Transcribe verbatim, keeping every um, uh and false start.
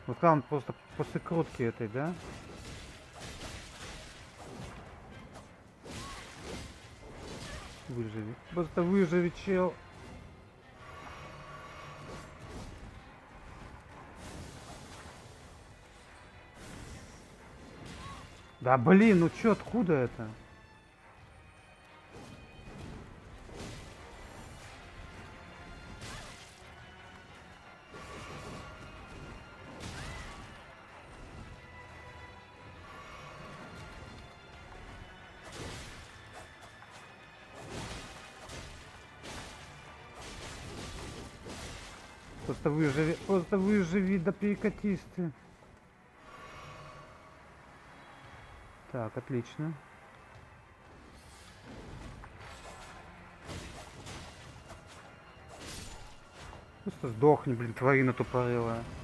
Вот там просто после крутки этой, да? Выживи. Просто выживи, чел. Да блин, ну чё, откуда это? Просто выживи, просто выживи, да перекатись ты. Так, отлично. Просто сдохни, блин, тварина тупорылая.